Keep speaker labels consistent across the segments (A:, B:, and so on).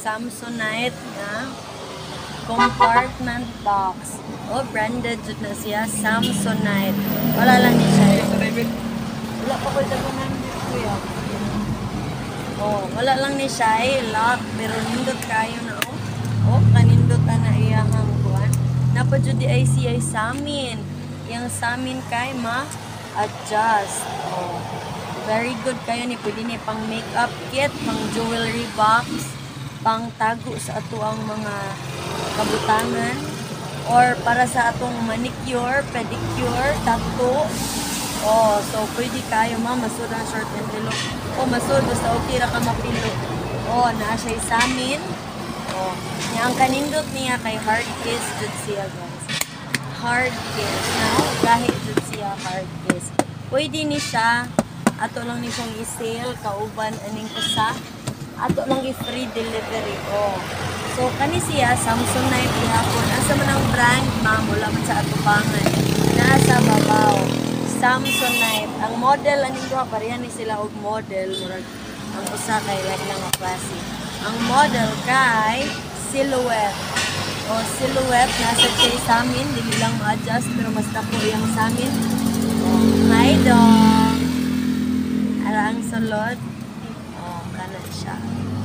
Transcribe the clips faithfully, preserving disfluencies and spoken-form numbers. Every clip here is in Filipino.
A: Samsonite na compartment box. Oh, branded jud na siya, Samsonite. Wala lang ni siya. Wala pa ko dagunan kuya. Oh, wala lang ni siya eh, lock, pero nindot kayo na oh. Oh, kanindot na iyang kuan. Napa jud di ay siya sa amin. Yang sa amin kay ma-adjust. Oh. Very good kayo ni pwede ni pang makeup kit, pang jewelry box, pang tago sa ato ang mga kabutangan, or para sa atong manicure, pedicure, tattoo. Oh, so pwede kayo ma masud ang short and below. Oh, masud basta okay ra ka mapilo. Oh, naa siya sa amin. Oh, nya ang kanindot niya kay hard case jud siya, guys. Hard case. Now, gahi jud siya hard case. Pwede ni siya ato lang ni siyang i-sale kauban aning usa. Ato lang i-free delivery. Oh. So kani siya Samsonite ihapon. Asa man ang brand, ma'am, wala man sa atubangan. Naa sa babaw. Samsonite. Ang model aning duha pareha ni sila og model murag ang usa kay like lang nga klase. Ang model kay silhouette. O silhouette nasa siya sa amin, dili lang ma-adjust pero mas dako yang sa amin. Oh, hi dong. Ara ang sulod. Oh, kana siya.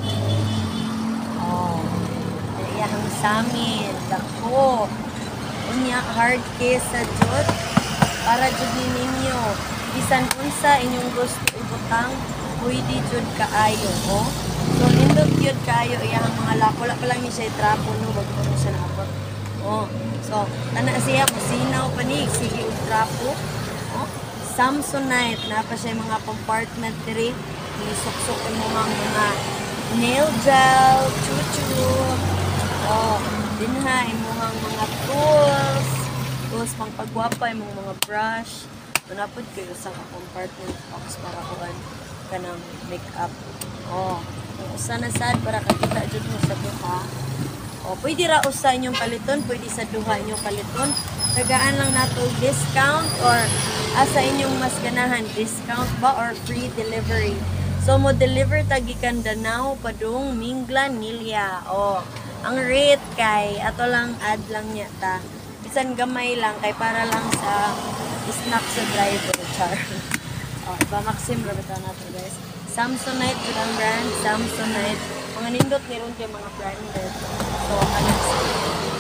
A: Oh. Yang sa amin, dako. Unya hard case sa jud para jud ninyo. Bisan unsa inyong gusto ibutang, pwede jud kaayo, oh. So nindot jud kaayo iyang mga lako, wala pa lang ni siya trapo no, bago pa siya naabot. Oh. So tana siya masinaw pa ni sige og trapo. Oh. Samsonite na pa siya mga compartment diri. Isok-sok mo mga nail gel, chuchu. Oh, dinha imuhang mga tools. Tools pang pagwapa imong mga brush. Tunapod kayo sa compartment box para kuan kanang makeup. Oh, usa na sad para kakita jud mo sa duha. Oh, pwede ra usa inyong paliton, pwede sa duha inyong paliton. Tagaan lang nato discount or asa inyong mas ganahan, discount ba or free delivery. So mo deliver tagikan Danao, Padung, Minglan, Nilya. Oh, ang rate kay ato lang add lang niya ta. Bisan gamay lang kay para lang sa snack sa driver char. Oh, iba Maxim ra bitaw nato guys. Samsonite jud ang brand, Samsonite. Mga nindot meron kay mga branded. So ano